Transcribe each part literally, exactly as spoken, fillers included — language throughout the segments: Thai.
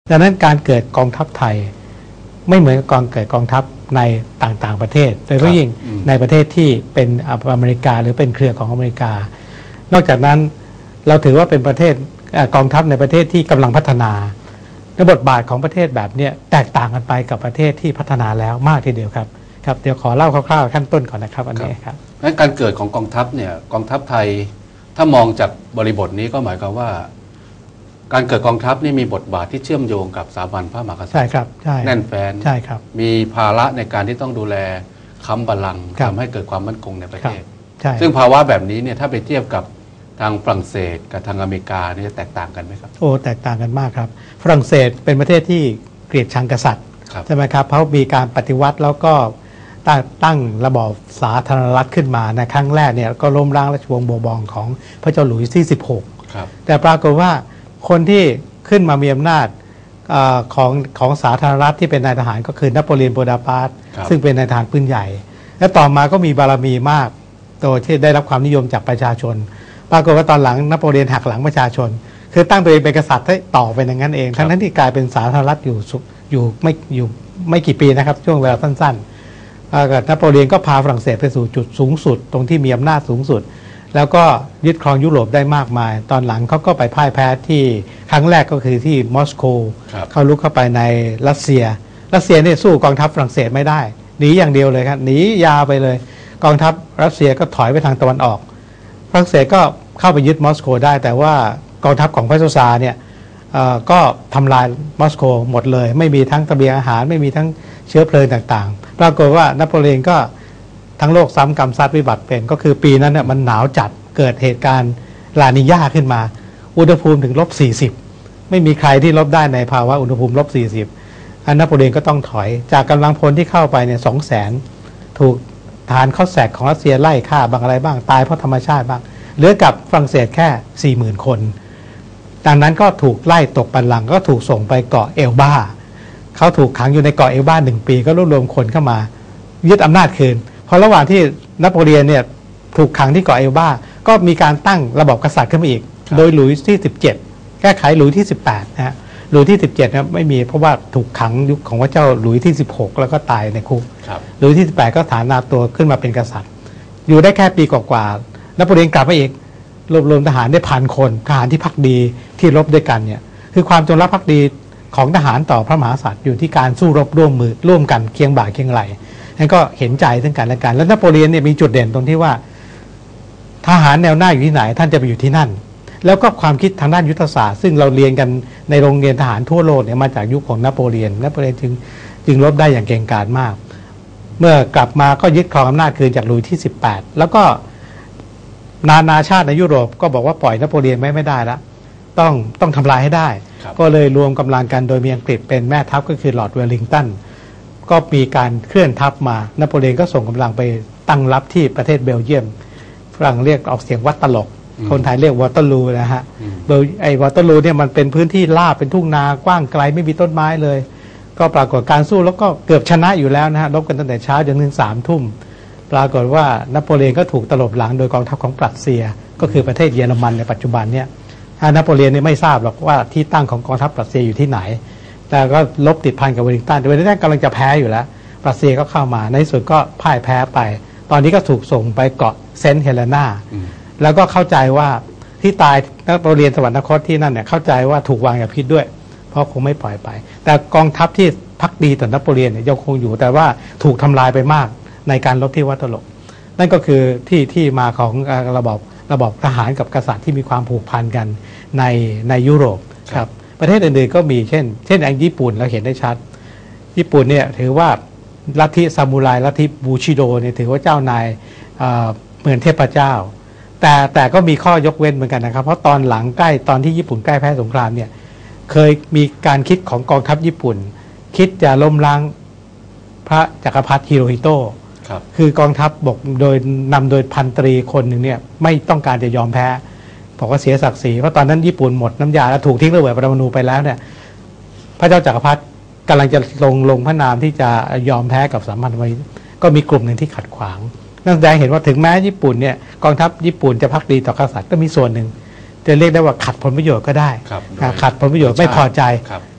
ดังนั้นการเกิดกองทัพไทยไม่เหมือนกับการเกิดกองทัพในต่างๆประเทศโดยเฉพาะยิ่งในประเทศที่เป็นอเมริกาหรือเป็นเครือของอเมริกานอกจากนั้นเราถือว่าเป็นประเทศกองทัพในประเทศที่กำลังพัฒนาและบทบาทของประเทศแบบนี้แตกต่างกันไปกับประเทศที่พัฒนาแล้วมากทีเดียวครับครับเดี๋ยวขอเล่าคร่าวๆขั้นต้นก่อนนะครับอันนี้ครับการเกิดของกองทัพเนี่ยกองทัพไทยถ้ามองจากบริบทนี้ก็หมายความว่าการเกิดกองทัพนี่มีบทบาทที่เชื่อมโยงกับสถาบันพระมหากษัตริย์ใช่ครับใช่แน่นแฟ้นใช่ครับมีภาระในการที่ต้องดูแลค้ำบัลลังก์ทำให้เกิดความมั่นคงในประเทศซึ่งภาวะแบบนี้เนี่ยถ้าไปเทียบกับทางฝรั่งเศสกับทางอเมริกานี่จะแตกต่างกันไหมครับโอ้แตกต่างกันมากครับฝรั่งเศสเป็นประเทศที่เกลียดชังกษัตริย์ใช่ไหมครับเพราะมีการปฏิวัติแล้วก็ตั้งระบอบสาธารณรัฐขึ้นมาในครั้งแรกเนี่ยก็ล้มล้างราชวงศ์โบบองของพระเจ้าหลุยส์ที่สิบหกแต่ปรากฏว่าคนที่ขึ้นมามีอำนาจของของสาธารณรัฐที่เป็นนายทหารก็คือนโปเลียนโบนาปาร์ตซึ่งเป็นนายทหารปืนใหญ่และต่อมาก็มีบารมีมากโดยที่ได้รับความนิยมจากประชาชนปรากฏว่าตอนหลังนโปเลียนหักหลังประชาชนคือตั้งตัวเองเป็นกษัตริย์ให้ต่อไปอย่างนั้นเองทั้งนั้นที่กลายเป็นสาธารณรัฐอยู่อยู่ไม่อยู่ไม่กี่ปีนะครับช่วงเวลาสั้นๆนโปเลียนก็พาฝรั่งเศสไปสู่จุดสูงสุดตรงที่มีอำนาจสูงสุดแล้วก็ยึดครองยุโรปได้มากมายตอนหลังเขาก็ไปพ่ายแพ้ที่ครั้งแรกก็คือที่มอสโกเขาลุกเข้าไปในรัสเซียรัสเซียเนี่ยสู้กองทัพฝรั่งเศสไม่ได้หนีอย่างเดียวเลยครับหนียาวไปเลยกองทัพรัสเซียก็ถอยไปทางตะวันออกฝรั่งเศสก็เข้าไปยึดมอสโกได้แต่ว่ากองทัพของพระเจ้าซาร์เนี่ยก็ทำลายมอสโกหมดเลยไม่มีทั้งเสบียงอาหารไม่มีทั้งเชื้อเพลิงต่างๆปรากฏว่านโปเลียนก็ทั้งโลกซ้ำกรรมซัดวิบัติเป็นก็คือปีนั้นเนี่ยมันหนาวจัดเกิดเหตุการณ์ลานิญาขึ้นมาอุณหภูมิถึงลบสี่สิบไม่มีใครที่ลบได้ในภาวะอุณหภูมิลบสี่สิบอันนโปเลียนก็ต้องถอยจากกำลังพลที่เข้าไปเนี่ยสองแสนถูกทหารเข้าแสกของรัสเซียไล่ฆ่าบางอะไรบ้างตายเพราะธรรมชาติบ้างเหลือกับฝรั่งเศสแค่สี่หมื่นคนดังนั้นก็ถูกไล่ตกบัลลังก์ก็ถูกส่งไปเกาะเอลบาเขาถูกขังอยู่ในเกาะเอลบาหนึ่งปีก็รวบรวมคนเข้ามายึดอำนาจคืนพอระหว่างที่นโปเลียนเนี่ยถูกขังที่เกาะเอลบาก็มีการตั้งระบบกษัตริย์ขึ้นมาอีกโดยหลุยส์ที่สิบเจ็ดแก้ไขหลุยส์ที่สิบแปดนะฮะหลุยส์ที่สิบเจ็ดนะไม่มีเพราะว่าถูกขังยุคของพระเจ้าหลุยส์ที่สิบหกแล้วก็ตายในคุกหลุยส์ที่สิบแปดก็ฐานะตัวขึ้นมาเป็นกษัตริย์อยู่ได้แค่ปีกว่าๆนโปเลียนกลับมาอีกรวบรวมทหารได้พันคนทหารที่พักดีที่รบด้วยกันเนี่ยคือความจงรักภักดีของทหารต่อพระมหากษัตริย์อยู่ที่การสู้รบร่วมมือร่วมกันเคียงบ่าเคียงไหลนั่นก็เห็นใจซึ่งกันและกันแล้วนโปเลียนเนี่ยมีจุดเด่นตรงที่ว่าทหารแนวหน้าอยู่ที่ไหนท่านจะไปอยู่ที่นั่นแล้วก็ความคิดทางด้านยุทธศาสตร์ซึ่งเราเรียนกันในโรงเรียนทหารทั่วโลกเนี่ยมาจากยุคของนโปเลียนนโปเลียนจึงจึงรบได้อย่างเก่งกาจมากเมื่อกลับมาก็ยึดครองอำนาจคืนจากหลุยส์ที่สิบแปดแล้วก็นานาชาติในยุโรปก็บอกว่าปล่อยนโปเลียนไม่ไม่ได้แล้วต้องต้องทำลายให้ได้ก็เลยรวมกำลังกันโดยมีอังกฤษเป็นแม่ทัพก็คือลอร์ดเวลลิงตันก็มีการเคลื่อนทัพมานโปเลียนก็ส่งกำลังไปตั้งรับที่ประเทศเบลเยียมฝรั่งเรียกออกเสียงวัดตลกคนไทยเรียกวอเตอร์ลูนะฮะเบลไอ้วอเตอร์ลูเนี่ยมันเป็นพื้นที่ราบเป็นทุ่งนากว้างไกลไม่มีต้นไม้เลยก็ปรากฏการสู้แล้วก็เกือบชนะอยู่แล้วนะฮะรบกันตั้งแต่เช้าจนถึงสามทุ่มปรากฏว่านโปเลียนก็ถูกตลบหลังโดยกองทัพของปรัสเซียก็คือประเทศเยอรมันในปัจจุบันเนี่ยนโปเลียนเนี่ยไม่ทราบหรอกว่าที่ตั้งของกองทัพปรัสเซียอยู่ที่ไหนแต่ก็ลบติดพันกับเวลลิงตันแต่เวลลิงตันกำลังจะแพ้อยู่แล้วปรัสเซียก็เข้ามาในที่สุดก็พ่ายแพ้ไปตอนนี้ก็ถูกส่งไปเกาะเซนต์เฮเลนาแล้วก็เข้าใจว่าที่ตายนโปเลียนสวรรคตที่นั่นเนี่ยเข้าใจว่าถูกวางยาพิษด้วยเพราะคงไม่ปล่อยไปแต่กองทัพที่พักดีต่อนโปเลียนเนี่ยยังคงอยู่แต่ว่าถูกทำลายไปมากในการรบที่วัดตลกนั่นก็คือที่ที่มาของระบบระบบทหารกับกษัตริย์ที่มีความผูกพันกันในในยุโรปครับประเทศอื่นๆก็มีเช่นเช่นอย่างญี่ปุ่นเราเห็นได้ชัดญี่ปุ่นเนี่ยถือว่าลัทธิซามูไรลัทธิบูชิโดเนี่ยถือว่าเจ้านายเหมือนเทพเจ้าแต่แต่ก็มีข้อยกเว้นเหมือนกันนะครับเพราะตอนหลังใกล้ตอนที่ญี่ปุ่นใกล้แพ้สงครามเนี่ยเคยมีการคิดของกองทัพญี่ปุ่นคิดจะล้มล้างพระจักรพรรดิฮิโรฮิโตะคือกองทัพบกโดยนำโดยพันตรีคนหนึ่งเนี่ยไม่ต้องการจะยอมแพ้บอกว่าเสียศักดิ์ศรีเพราะตอนนั้นญี่ปุ่นหมดน้ำยาแล้วถูกทิ้งระเบิดปรมาณูไปแล้วเนี่ยพระเจ้าจักรพรรดิกำลังจะลงลงพระนามที่จะยอมแพ้กับสัมพันธมิตรก็มีกลุ่มหนึ่งที่ขัดขวางนั่นแสดงเห็นว่าถึงแม้ญี่ปุ่นเนี่ยกองทัพญี่ปุ่นจะภักดีต่อกษัตริย์ก็มีส่วนหนึ่งจะเรียกได้ว่าขัดผลประโยชน์ก็ได้ขัดผลประโยชน์ไม่พอใจ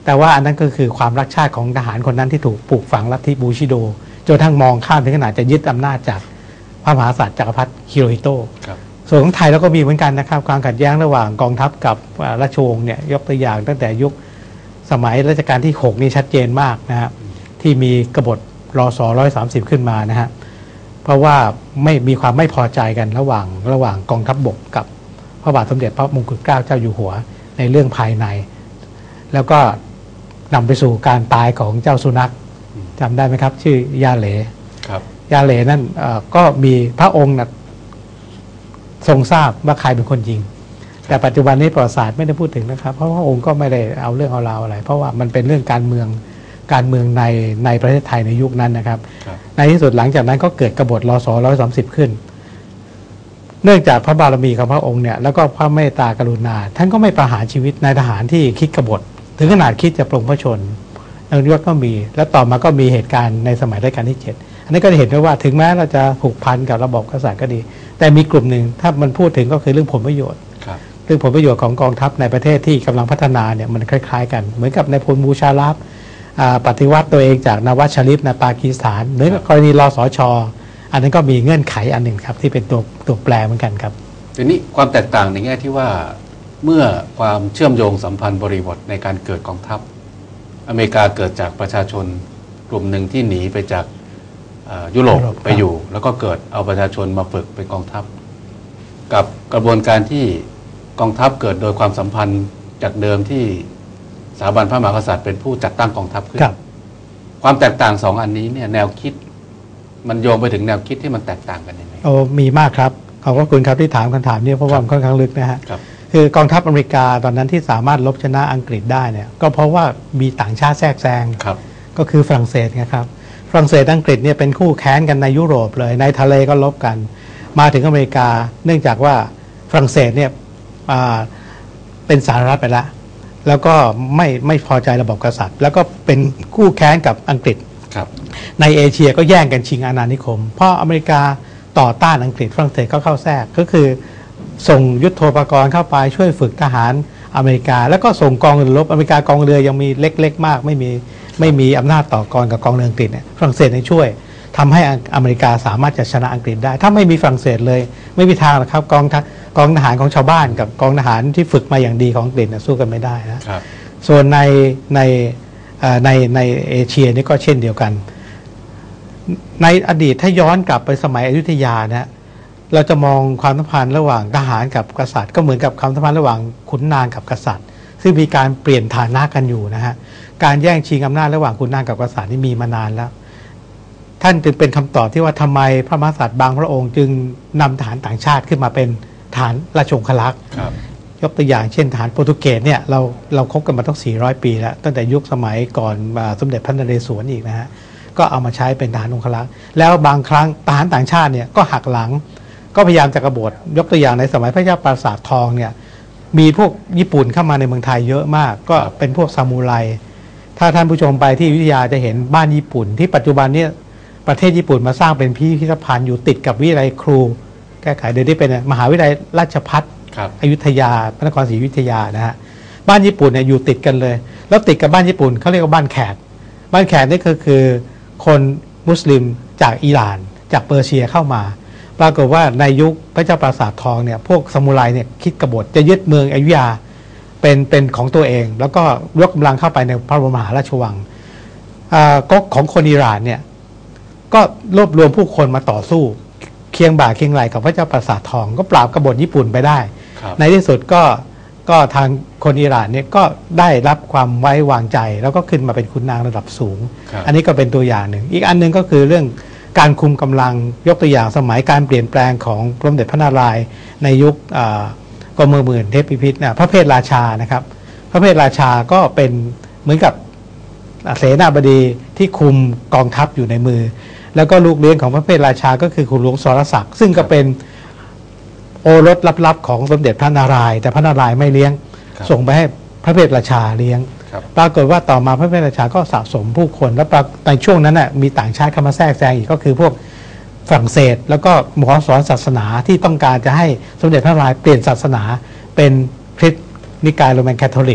แต่ว่าอันนั้นก็คือความรักชาติของทหารคนนั้นที่ถูกปลูกฝังลัทธิบูชิโดจนทั้งมองข้ามถึงขนาดจะยึดอำนาจจากพระมหากษัตริย์จักรพรรดิฮิโรฮิโตะส่วนของไทยเราก็มีเหมือนกันนะครับความขัดแย้งระหว่างกองทัพกับราชวงศ์เนี่ยยกตัวอย่างตั้งแต่ยุคสมัยรัชกาลที่หกนี่ชัดเจนมากนะฮะที่มีกบฏรศร้อยสามสิบขึ้นมานะฮะเพราะว่าไม่มีความไม่พอใจกันระหว่างระหว่างกองทัพบกกับพระบาทสมเด็จพระมงกุฎเกล้าเจ้าอยู่หัวในเรื่องภายใน แล้วก็นำไปสู่การตายของเจ้าสุนัขจำได้ไหมครับชื่อยาเหลครับยาเหลนั่นก็มีพระองค์นะทรงทราบว่าใครเป็นคนยิงแต่ปัจจุบันนี้ประวัติศาสตร์ไม่ได้พูดถึงนะครับเพราะพระองค์ก็ไม่ได้เอาเรื่องเอาราวอะไรเพราะว่ามันเป็นเรื่องการเมืองการเมืองในในประเทศไทยในยุคนั้นนะครับในที่สุดหลังจากนั้นก็เกิดกบฏรศร้อยสามสิบขึ้นเนื่องจากพระบารมีของพระองค์เนี่ยแล้วก็พระเมตตากรุณาท่านก็ไม่ประหารชีวิตนายทหารที่คิดกบฏถึงขนาดคิดจะปลงพระชนในยุคก็มีแล้วต่อมาก็มีเหตุการณ์ในสมัยรัชกาลที่เจ็ดอันนี้ก็จะเห็นได้ว่าถึงแม้เราจะผูกพันกับระบบกษัตริย์ก็ดีแต่มีกลุ่มหนึ่งถ้ามันพูดถึงก็คือเรื่องผลประโยชน์เรื่องผลประโยชน์ของกองทัพในประเทศที่กำลังพัฒนาเนี่ยมันคล้ายๆกันเหมือนกับในพลมูชาราฟปฏิวัติตัวเองจากนวัชชาริฟในปากีสถานหรือกรณีรสช.อันนั้นก็มีเงื่อนไขอันหนึ่งครับที่เป็นตัวตัวแปรเหมือนกันครับทีนี้ความแตกต่างในแง่ที่ว่าเมื่อความเชื่อมโยงสัมพันธ์บริบทในการเกิดกองทัพอเมริกาเกิดจากประชาชนกลุ่มหนึ่งที่หนีไปจากยุโรปไปอยู่แล้วก็เกิดเอาประชาชนมาฝึกเป็นกองทัพกับกระบวนการที่กองทัพเกิดโดยความสัมพันธ์จากเดิมที่สถาบันพระมหากษัตริย์เป็นผู้จัดตั้งกองทัพขึ้นความแตกต่างสองอันนี้เนี่ยแนวคิดมันโยงไปถึงแนวคิดที่มันแตกต่างกันยังไงโอ้มีมากครับขอบพระคุณครับที่ถามคำถามนี้เพราะว่ามันค่อนข้างลึกนะฮะคือกองทัพอเมริกาตอนนั้นที่สามารถลบชนะอังกฤษได้เนี่ยก็เพราะว่ามีต่างชาติแทรกแซงก็คือฝรั่งเศสนะครับฝรั่งเศสอังกฤษเนี่ยเป็นคู่แค้นกันในยุโรปเลยในทะเลก็ลบกันมาถึงอเมริกาเนื่องจากว่าฝรั่งเศสเนี่ยเป็นสหรัฐไปแล้วแล้วก็ไม่ไม่พอใจระบบกษัตริย์แล้วก็เป็นคู่แค้นกับอังกฤษในเอเชียก็แย่งกันชิงอาณานิคมเพราะอเมริกาต่อต้านอังกฤษฝรั่งเศสก็เข้าแทรกก็คือส่งยุทโธปกรณ์เข้าไปช่วยฝึกทหารอเมริกาแล้วก็ส่งกองเรือรบอเมริกากองเรือยังมีเล็กๆมากไม่มีไม่มีอำนาจต่อกรกับกองเรืออังกฤษเนี่ยฝรั่งเศสในช่วยทำให้อเมริกาสามารถจะชนะอังกฤษได้ถ้าไม่มีฝรั่งเศสเลยไม่มีทางหรอกครับกองกองทหารของชาวบ้านกับกองทหารที่ฝึกมาอย่างดีของอังกฤษสู้กันไม่ได้นะส่วนในในในในเอเชียนี่ก็เช่นเดียวกันในอดีตถ้าย้อนกลับไปสมัยอยุธยานะเราจะมองความสัมพันธ์ระหว่างทหารกับกษัตริย์ก็เหมือนกับความสัมพันธ์ระหว่างขุนนางกับกษัตริย์ซึ่งมีการเปลี่ยนฐานะกันอยู่นะฮะการแย่งชิงอำนาจระหว่างขุนนางกับกษัตริย์นี่มีมานานแล้วท่านจึงเป็นคำตอบที่ว่าทำไมพระมหากษัตริย์บางพระองค์จึงนำทหารต่างชาติขึ้นมาเป็นฐานราชองครักษ์ยกตัวอย่างเช่นทหารโปรตุเกสเนี่ยเราเราคบกันมาตั้งสี่ร้อยปีแล้วตั้งแต่ยุคสมัยก่อนสมเด็จพระนเรศวรอีกนะฮะก็เอามาใช้เป็นทหารองครักษ์แล้วบางครั้งทหารต่างชาติเนี่ยก็หักหลังก็พยายามจะกบฏยกตัวอย่างในสมัยพระเจ้าปราสาททองเนี่ยมีพวกญี่ปุ่นเข้ามาในเมืองไทยเยอะมากก็เป็นพวกซามูไรถ้าท่านผู้ชมไปที่อยุธยาจะเห็นบ้านญี่ปุ่นที่ปัจจุบันนี้ประเทศญี่ปุ่นมาสร้างเป็นพิพิธภัณฑ์อยู่ติดกับวิทยาลัยครูแก้ไขโดยที่เป็นมหาวิทยาลัยราชภัฏอยุธยาพระนครศรีอยุธยานะฮะบ้านญี่ปุ่นเนี่ยอยู่ติดกันเลยแล้วติดกับบ้านญี่ปุ่นเขาเรียกว่าบ้านแขกบ้านแขกนี่ก็คือคนมุสลิมจากอิหร่านจากเปอร์เซียเข้ามาปรากฏว่าในยุคพระเจ้าปราสาททองเนี่ยพวกซามูไรเนี่ยคิดกบฏจะยึดเมืองอยุธยาเป็นเป็นของตัวเองแล้วก็ยกกำลังเข้าไปในพระบรมมหาราชวังก๊กของคนอิหร่านเนี่ยก็รวบรวมผู้คนมาต่อสู้เคียงบ่าเคียงไหลกับพระเจ้าปราสาททองก็ปราบกบฏญี่ปุ่นไปได้ในที่สุดก็ก็ทางคนอิหร่านเนี่ยก็ได้รับความไว้วางใจแล้วก็ขึ้นมาเป็นขุนนางระดับสูงอันนี้ก็เป็นตัวอย่างหนึ่งอีกอันนึงก็คือเรื่องการคุมกำลังยกตัวอย่างสมัยการเปลี่ยนแปลงของสมเด็จพระนารายณ์ในยุคกรมหมื่นเทพพิพิธนะพระเพทราชานะครับพระเพทราชาก็เป็นเหมือนกับเสนาบดีที่คุมกองทัพอยู่ในมือแล้วก็ลูกเลี้ยงของพระเพทราชาก็คือขุนหลวงสรศักดิ์ซึ่งก็เป็นโอรสลับๆของสมเด็จพระนารายณ์แต่พระนารายณ์ไม่เลี้ยงส่งไปให้พระเพทราชาเลี้ยงปรากฏว่าต่อมาพระเพทราชาก็สะสมผู้คนและในช่วงนั้นน่ะมีต่างชาติเข้ามาแทรกแซงอีกก็คือพวกฝรั่งเศสแล้วก็หมอสอนศาสนาที่ต้องการจะให้สมเด็จพระนารายณ์เปลี่ยนศาสนาเป็นคริสต์นิกายโรมันคาทอลิก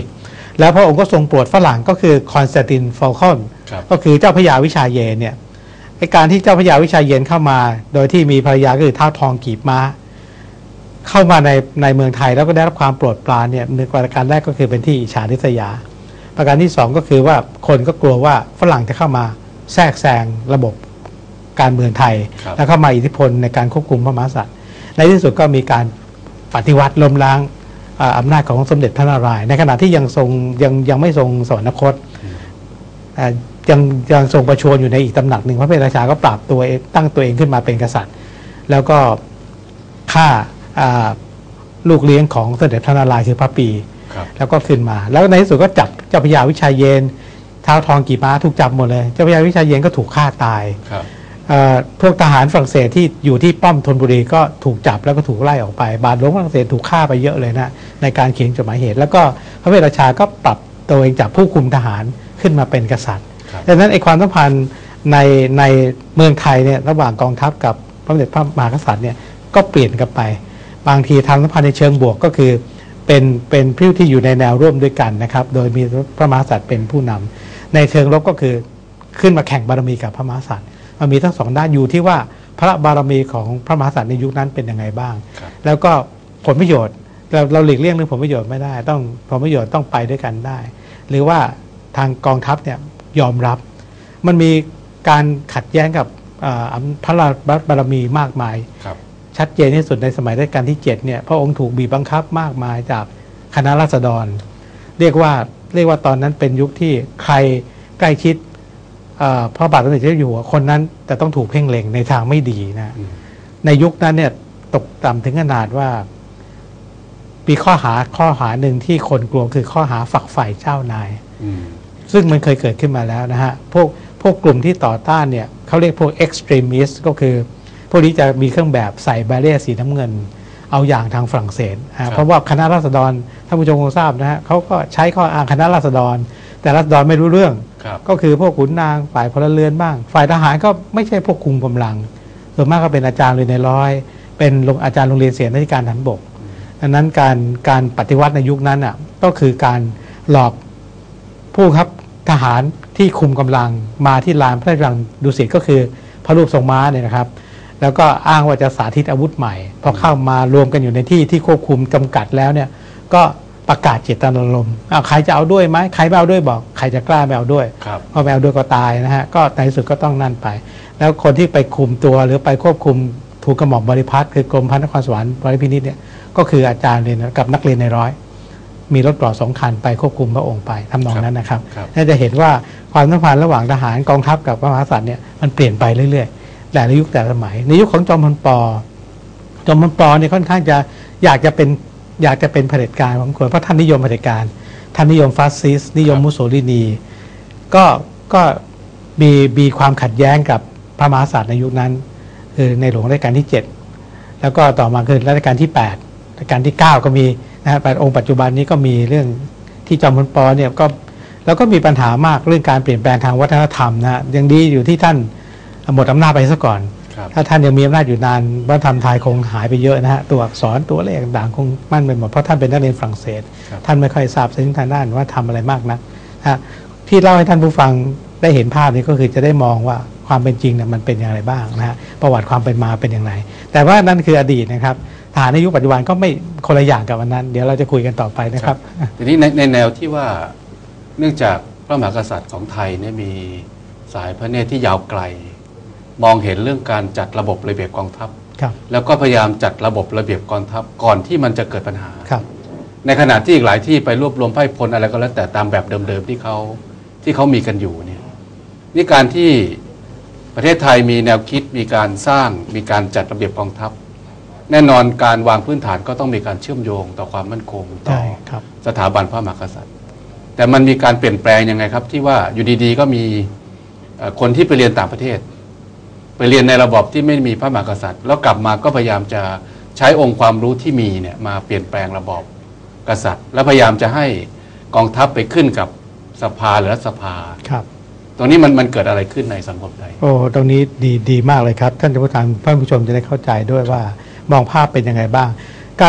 แล้วพระองค์ก็ทรงโปรดฝรั่งก็คือคอนสแตนตินฟอลคอนก็คือเจ้าพระยาวิชาเยนเนี่ยไอการที่เจ้าพระยาวิชาเยนเข้ามาโดยที่มีภรรยาก็คือท้าวทองกีบม้าเข้ามาในในเมืองไทยแล้วก็ได้รับความโปรดปรานเนี่ยในประการแรกก็คือเป็นที่อิจฉาริษยาประการที่สองก็คือว่าคนก็กลัวว่าฝรั่งจะเข้ามาแทรกแซงระบบการเมืองไทยแล้วเข้ามาอิทธิพลในการควบคุมพระมหากษัตริย์ในที่สุดก็มีการปฏิวัติล้มล้างอำนาจของสมเด็จพระนารายณ์ในขณะที่ยังทรงยังยังไม่ทรงสวรรคตยังยังทรงประชวรอยู่ในอีกตำหนักหนึ่งพระเพทราชาก็ปรับตัวตั้งตัวเองขึ้นมาเป็นกษัตริย์แล้วก็ฆ่าลูกเลี้ยงของสมเด็จพระนารายณ์คือพระปีแล้วก็ขึ้นมาแล้วในที่สุดก็จับเจ้าพระยาวิชาเยนท้าวทองกีม้าถูกจับหมดเลยเจ้าพระยาวิชาเยนก็ถูกฆ่าตายพวกทหารฝรั่งเศสที่อยู่ที่ป้อมธนบุรีก็ถูกจับแล้วก็ถูกไล่ออกไปบาทหลวงฝรั่งเศสถูกฆ่าไปเยอะเลยนะในการเขียนจดหมายเหตุแล้วก็พระเพทราชาก็ปรับตัวเองจากผู้คุมทหารขึ้นมาเป็นกษัตริย์ดังนั้นไอ้ความสัมพันธ์ในในเมืองไทยเนี่ยระหว่างกองทัพกับพระสมเด็จพระมหากษัตริย์เนี่ยก็เปลี่ยนกันไปบางทีทางสัมพันธ์ในเชิงบวกก็คือเป็นเป็นผู้ที่อยู่ในแนวร่วมด้วยกันนะครับโดยมีพระมหากษัตริย์เป็นผู้นำในเชิงลบก็คือขึ้นมาแข่งบารมีกับพระมหากษัตริย์มันมีทั้งสองด้านอยู่ที่ว่าพระบารมีของพระมหากษัตริย์ในยุคนั้นเป็นยังไงบ้างแล้วก็ผลประโยชน์เราเราหลีกเลี่ยงเรื่องผลประโยชน์ไม่ได้ต้องผลประโยชน์ต้องไปด้วยกันได้หรือว่าทางกองทัพเนี่ยยอมรับมันมีการขัดแย้งกับพระบารมีมากมายชัดเจนที่สุดในสมัยรัชกาลที่เจ็ดเนี่ยพระองค์ถูกบีบบังคับมากมายจากคณะราษฎรเรียกว่าเรียกว่าตอนนั้นเป็นยุคที่ใครใกล้ชิดพระบาทสมเด็จเจ้าอยู่หัวคนนั้นแต่ต้องถูกเพ่งเล็งในทางไม่ดีนะในยุคนั้นเนี่ยตกต่ำถึงขนาดว่ามีข้อหาข้อหาหนึ่งที่คนกลัวคือข้อหาฝักใฝ่เจ้านายซึ่งมันเคยเกิดขึ้นมาแล้วนะฮะพวกพวกกลุ่มที่ต่อต้านเนี่ยเขาเรียกพวก extremist ก็คือพวกนี้จะมีเครื่องแบบใส่แบเรียสีน้ำเงินเอาอย่างทางฝรั่งเศสเพราะว่าคณะราษฎรท่านผู้ชมคงทราบนะฮะเขาก็ใช้ข้ออ้างคณะราษฎรแต่ราษฎรไม่รู้เรื่องก็คือพวกขุนนางฝ่ายพลเรือนบ้างฝ่ายทหารก็ไม่ใช่พวกคุมกำลังส่วนมากก็เป็นอาจารย์เรียนในร้อยเป็นอาจารย์โรงเรียนเสนาธิการทหารบกดังนั้นการการปฏิวัติในยุคนั้นอ่ะก็คือการหลอกผู้ครับทหารที่คุมกำลังมาที่ลานพระราชวังดุสิตก็คือพระรูปทรงม้าเนี่ยนะครับแล้วก็อ้างว่าจะสาธิตอาวุธใหม่พอเข้ามารวมกันอยู่ในที่ที่ควบคุมจำกัดแล้วเนี่ยก็ประกาศเจตนารมณ์ใครจะเอาด้วยไหมใครไม่เอาด้วยบอกใครจะกล้าไม่เอาด้วยพอไม่เอาด้วยก็ตายนะฮะก็ในที่สุดก็ต้องนั่นไปแล้วคนที่ไปคุมตัวหรือไปควบคุมถูกกระหม่อมบริพัตรคือกรมพระนครสวรรค์บริพินิจเนี่ยก็คืออาจารย์เรียนกับนักเรียนในร้อยมีรถกรอสองคันไปควบคุมพระองค์ไปทำนองนั้นนะครับน่าจะเห็นว่าความสัมพันธ์ระหว่างทหารกองทัพกับพระมหากษัตริย์เนี่ยมันเปลี่ยนไปเรื่อยๆแต่ในยุคแต่สมัยในยุคของจอมพลป.จอมพลป.เนี่ยค่อนข้างจะอยากจะเป็นอยากจะเป็นเผด็จการของคนเพราะท่านนิยมเผด็จการท่านนิยมฟาสซิสต์นิยมมุสโสลินีก็ก็มีมีความขัดแย้งกับพระมหากษัตริย์ในยุคนั้นคือในหลวงรัชกาลที่เจ็ดแล้วก็ต่อมาคือรัชกาลที่แปดรัชกาลที่เก้าก็มีนะฮะองค์ปัจจุบันนี้ก็มีเรื่องที่จอมพลป.เนี่ยก็แล้วก็มีปัญหามากเรื่องการเปลี่ยนแปลงทางวัฒนธรรมนะยังดีอยู่ที่ท่านหมดอำนาจไปซะก่อนถ้าท่านยังมีอำนาจอยู่นานวัฒนธรรมไทยคงหายไปเยอะนะฮะตัวอักษรตัวเลขต่างๆคงมั่นไปหมดเพราะท่านเป็นนักเรียนฝรั่งเศสท่านไม่ค่อยทราบเส้นทางด้านว่าทำอะไรมากนะฮะที่เล่าให้ท่านผู้ฟังได้เห็นภาพนี้ก็คือจะได้มองว่าความเป็นจริงเนี่ยมันเป็นอย่างไรบ้างนะฮะประวัติความเป็นมาเป็นอย่างไรแต่ว่านั่นคืออดีตนะครับทหารในยุคปัจจุบันก็ไม่คนละอย่างกับวันนั้นเดี๋ยวเราจะคุยกันต่อไปนะครับทีนี้ในในแนวที่ว่าเนื่องจากพระมหากษัตริย์ของไทยเนี่ยมีสายพระเนตรที่ยาวไกลมองเห็นเรื่องการจัดระบบระเบียบกองทัพแล้วก็พยายามจัดระบบระเบียบกองทัพก่อนที่มันจะเกิดปัญหาในขณะที่อีกหลายที่ไปรวบรวมไพร่พลอะไรก็แล้วแต่ตามแบบเดิมๆที่เขาที่เขามีกันอยู่เนี่ยนี่การที่ประเทศไทยมีแนวคิดมีการสร้างมีการจัดระเบียบกองทัพแน่นอนการวางพื้นฐานก็ต้องมีการเชื่อมโยงต่อความมั่นคงต่อสถาบันพระมหากษัตริย์แต่มันมีการเปลี่ยนแปลงยังไงครับที่ว่าอยู่ดีๆก็มีคนที่ไปเรียนต่างประเทศไปเรียนในระบบที่ไม่มีพระมหากษัตริย์แล้วกลับมาก็พยายามจะใช้องค์ความรู้ที่มีเนี่ยมาเปลี่ยนแปลงระบบกษัตริย์และพยายามจะให้กองทัพไปขึ้นกับสภาหรือรัฐสภาครับตรงนี้มันมันเกิดอะไรขึ้นในสังคมไทยโอ้ตรงนี้ดีดีมากเลยครับท่านผู้ชมท่านผู้ชมจะได้เข้าใจด้วยว่ามองภาพเป็นยังไงบ้างการ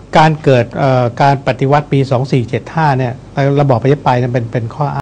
การเกิดการปฏิวัติปี สองสี่เจ็ดห้า เนี่ยระบอบประชาธิปไตยนั้นเป็นเป็นข้อ